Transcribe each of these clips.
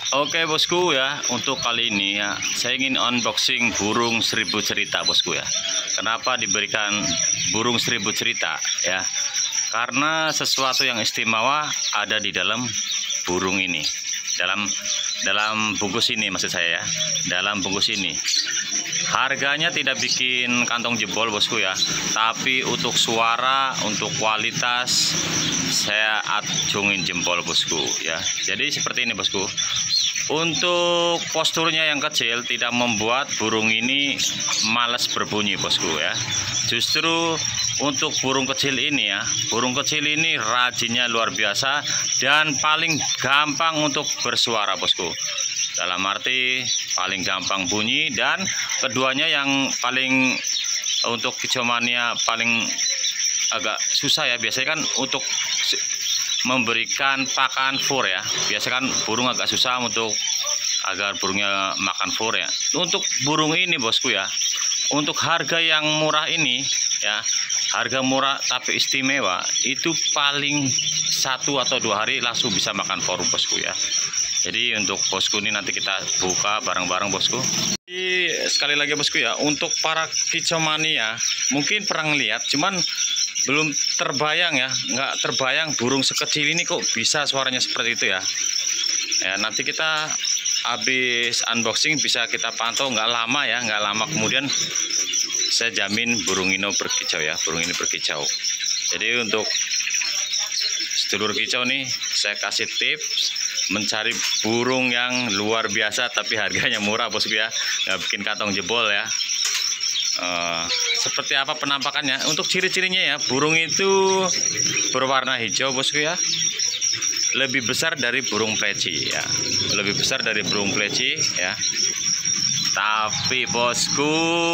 Oke bosku ya, untuk kali ini ya saya ingin unboxing burung 1000 cerita bosku ya. Kenapa diberikan burung 1000 cerita ya? Karena sesuatu yang istimewa ada di dalam burung ini. Dalam bungkus ini maksud saya ya. Dalam bungkus ini. Harganya tidak bikin kantong jebol bosku ya, tapi untuk suara, untuk kualitas saya acungin jempol bosku ya. Jadi seperti ini bosku. Untuk posturnya yang kecil tidak membuat burung ini malas berbunyi bosku ya. Justru untuk burung kecil ini ya, burung kecil ini rajinnya luar biasa dan paling gampang untuk bersuara bosku. Dalam arti paling gampang bunyi, dan keduanya yang paling untuk kicau mania paling agak susah ya. Biasanya kan untuk memberikan pakan fur ya, biasanya kan burung agak susah untuk agar burungnya makan fur ya. Untuk burung ini bosku ya, untuk harga yang murah ini ya, harga murah tapi istimewa, itu paling 1 atau 2 hari langsung bisa makan fur bosku ya. Jadi untuk bosku ini nanti kita buka bareng-bareng bosku. Jadi sekali lagi bosku ya, untuk para kicau mania mungkin pernah lihat, cuman belum terbayang ya, nggak terbayang burung sekecil ini kok bisa suaranya seperti itu ya. Ya nanti kita habis unboxing bisa kita pantau, nggak lama ya, nggak lama kemudian saya jamin burung ini berkicau ya, burung ini berkicau. Jadi untuk sedulur kicau nih saya kasih tips mencari burung yang luar biasa tapi harganya murah bosku ya, nggak bikin kantong jebol ya. Seperti apa penampakannya? Untuk ciri-cirinya ya, burung itu berwarna hijau bosku ya, lebih besar dari burung pleci ya, lebih besar dari burung pleci ya. Tapi bosku,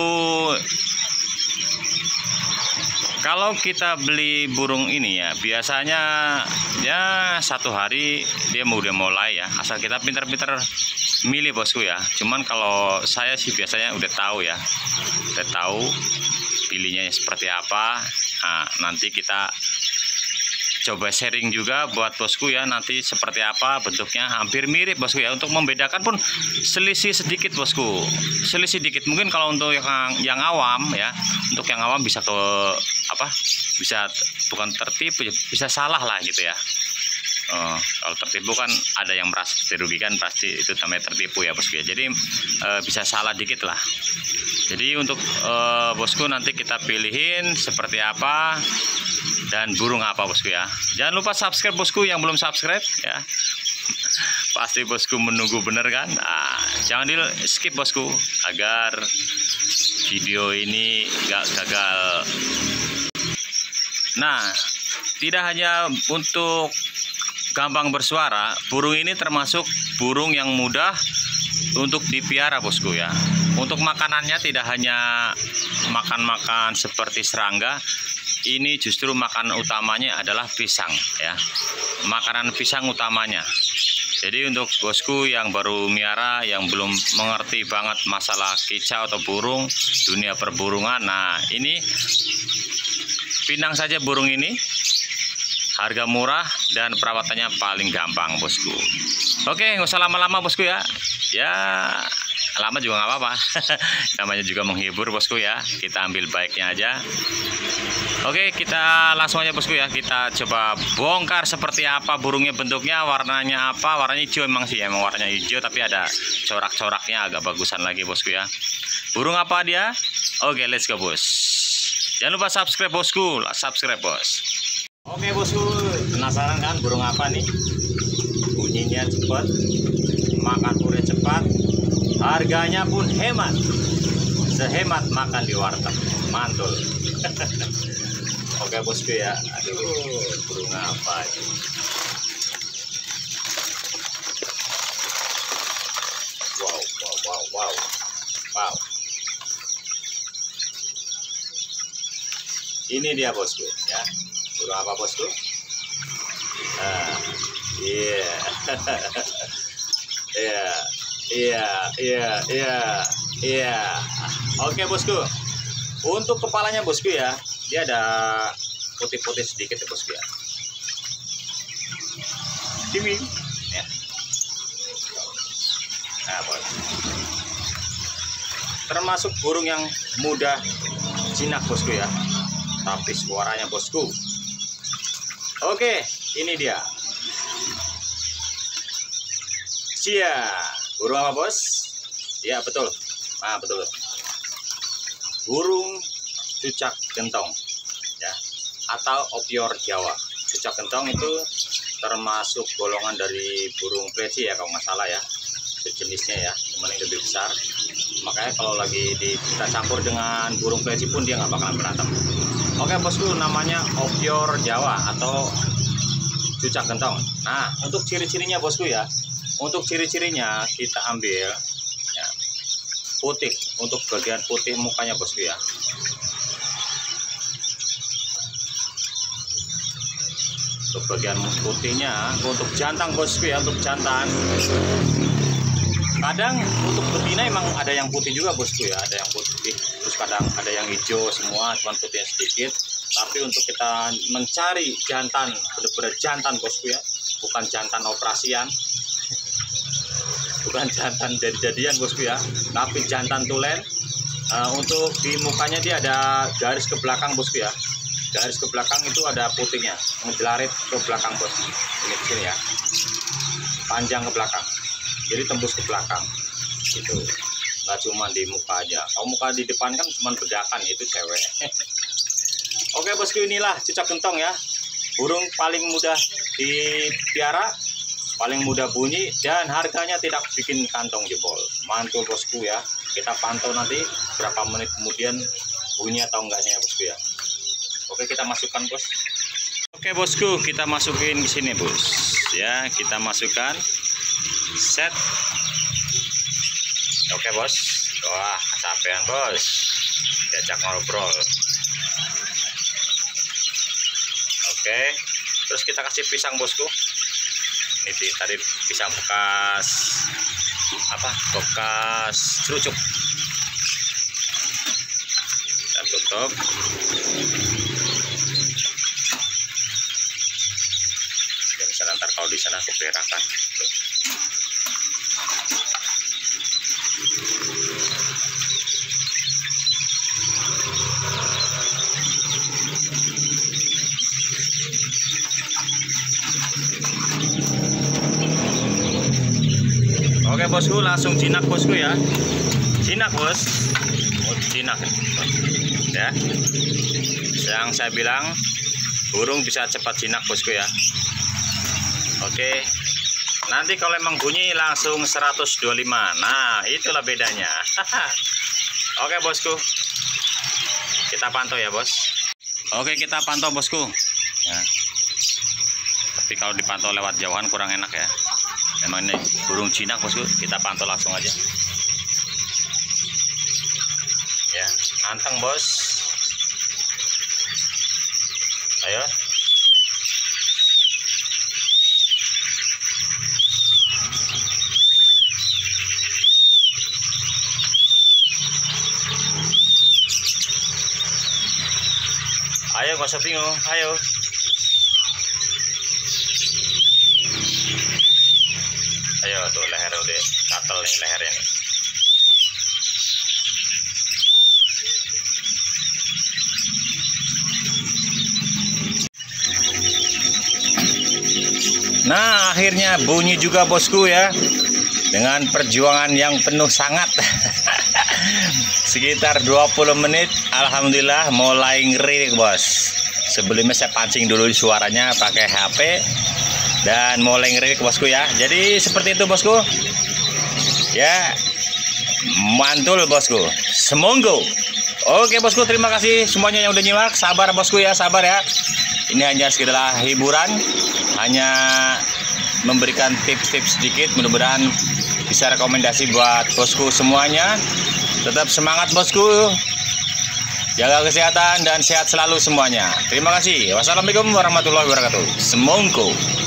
kalau kita beli burung ini ya, biasanya ya 1 hari dia udah mulai ya, asal kita pintar-pintar milih bosku ya. Cuman kalau saya sih biasanya udah tahu ya, udah tahu pilihnya seperti apa. Nah, nanti kita coba sharing juga buat bosku ya, nanti seperti apa bentuknya, hampir mirip bosku ya. Untuk membedakan pun selisih sedikit bosku, selisih dikit. Mungkin kalau untuk yang awam ya, untuk yang awam bisa ke apa, bisa bukan tertipu, bisa salah lah gitu ya. Kalau tertipu kan ada yang merasa dirugikan, pasti itu namanya tertipu ya bosku ya. Jadi bisa salah dikit lah. Jadi untuk bosku nanti kita pilihin seperti apa dan burung apa bosku ya. Jangan lupa subscribe bosku yang belum subscribe ya. Pasti bosku menunggu bener kan. Jangan di skip bosku agar video ini gak gagal. Nah, tidak hanya untuk gampang bersuara, burung ini termasuk burung yang mudah untuk dipiara bosku ya. Untuk makanannya tidak hanya makan-makan seperti serangga, ini justru makanan utamanya adalah pisang ya, makanan pisang utamanya. Jadi untuk bosku yang baru miara, yang belum mengerti banget masalah kicau atau burung, dunia perburungan, nah ini pinang saja burung ini, harga murah dan perawatannya paling gampang bosku. Oke, nggak usah lama-lama bosku ya. Ya lama juga nggak apa-apa. Namanya juga menghibur bosku ya. Kita ambil baiknya aja. Oke, kita langsung aja bosku ya. Kita coba bongkar seperti apa burungnya, bentuknya, warnanya apa. Warnanya hijau emang sih, emang warnanya hijau, tapi ada corak-coraknya agak bagusan lagi bosku ya. Burung apa dia? Oke, let's go bos. Jangan lupa subscribe bosku, subscribe bos. Oke bosku, penasaran kan burung apa nih? Bunyinya cepat, makan purnya cepat, harganya pun hemat, sehemat makan di warteg, mantul. Oke bosku ya, aduh burung apa ini? Wow. Ini dia bosku ya. Burung apa bosku? Iya. Oke bosku. Untuk kepalanya bosku ya, dia ada putih-putih sedikit ya bosku ya. Ini ya. termasuk burung yang mudah jinak bosku ya, tapi suaranya bosku. Oke, ini dia. Cia, burung apa bos? Ya betul, betul. Burung cucak gentong ya, atau opior Jawa. Cucak gentong itu termasuk golongan dari burung preci ya kalau nggak salah ya, sejenisnya ya, cuman yang lebih besar. Makanya kalau lagi kita campur dengan burung preci pun dia nggak bakalan berantem. Oke bosku, namanya opior Jawa atau cucak gentong. Nah, untuk ciri-cirinya bosku ya, untuk ciri-cirinya kita ambil ya, putih, untuk bagian putih mukanya bosku ya. Untuk bagian putihnya, untuk jantan bosku ya, untuk jantan. Kadang untuk betina emang ada yang putih juga bosku ya, ada yang putih, terus kadang ada yang hijau semua, cuman putihnya sedikit. Tapi untuk kita mencari jantan, benar-benar jantan bosku ya, bukan jantan operasian, bukan jantan jadi-jadian bosku ya, tapi jantan tulen. Untuk di mukanya dia ada garis ke belakang bosku ya, garis ke belakang itu ada putihnya, menjelarit ke belakang bos. Ini di sini ya, panjang ke belakang, jadi tembus ke belakang gitu, nggak cuma di muka aja. Kalau muka di depan kan cuma bedakan, itu cewek. Oke bosku, inilah cucak gentong ya, burung paling mudah dipiara, paling mudah bunyi, dan harganya tidak bikin kantong jebol. Mantul bosku ya, kita pantau nanti berapa menit kemudian bunyi atau enggaknya ya bosku ya. Oke, kita masukkan bos. Oke bosku, kita masukin ke sini bos ya, kita masukkan set. Oke bos, wah kecapean bos, diajak ngobrol. Oke, terus kita kasih pisang bosku. Ini tadi pisang bekas bekas cerucuk. Kita tutup. Ya, bisa nanti kalau di sana keberakan. Oke bosku, langsung jinak bosku ya, jinak bos, jinak ya. Yang saya bilang burung bisa cepat jinak bosku ya. Oke, nanti kalau emang bunyi langsung 125. Nah itulah bedanya. Oke bosku, kita pantau ya bos. Oke, kita pantau bosku ya. Tapi kalau dipantau lewat jauhan kurang enak ya. Memang ini burung jinak bosku, kita pantau langsung aja ya. Anteng bos, ayo. Ayo, gak usah bingung, ayo. Ayo tuh, leher udah gatel nih lehernya nih. Nah akhirnya bunyi juga bosku ya, dengan perjuangan yang penuh sangat. Sekitar 20 menit alhamdulillah mulai ngeririk bos. Sebelumnya saya pancing dulu suaranya pakai HP dan mulai ngeririk bosku ya. Jadi seperti itu bosku ya, mantul bosku, semonggo. Oke bosku, terima kasih semuanya yang udah nyimak. Sabar bosku ya, sabar ya. Ini hanya sekedar hiburan, hanya memberikan tips-tips sedikit, mudah-mudahan bisa rekomendasi buat bosku semuanya. Tetap semangat bosku, jaga kesehatan dan sehat selalu semuanya. Terima kasih. Wassalamualaikum warahmatullahi wabarakatuh. Semonggo.